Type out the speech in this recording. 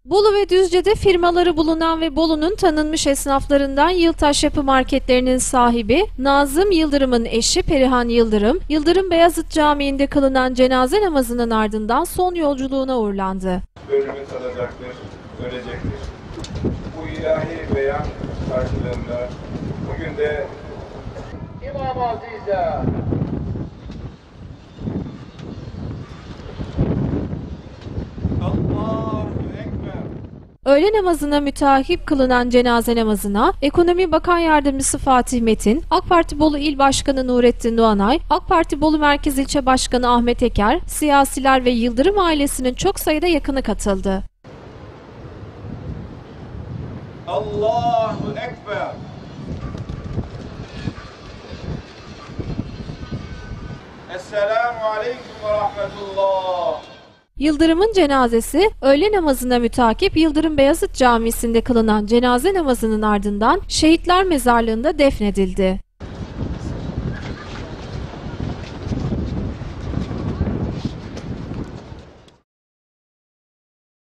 Bolu ve Düzce'de firmaları bulunan ve Bolu'nun tanınmış esnaflarından Yıltaş Yapı Marketlerinin sahibi Nazım Yıldırım'ın eşi Perihan Yıldırım, Yıldırım Beyazıt Camii'nde kılınan cenaze namazının ardından son yolculuğuna uğurlandı. Ölümü tadacaktır, ölecektir. Bu ilahi beyan karşılığında bugün de İmam-ı Aziz'e Allahu Ekber. Öğle namazına müteakip kılınan cenaze namazına Ekonomi Bakan Yardımcısı Fatih Metin, AK Parti Bolu İl Başkanı Nurettin Doğanay, AK Parti Bolu Merkez İlçe Başkanı Ahmet Eker, siyasiler ve Yıldırım ailesinin çok sayıda yakını katıldı. Allahu Ekber. Esselamu Aleyküm ve Rahmetullah. Yıldırım'ın cenazesi öğle namazına müteakip Yıldırım Beyazıt Camisi'nde kılınan cenaze namazının ardından Şehitler Mezarlığı'nda defnedildi.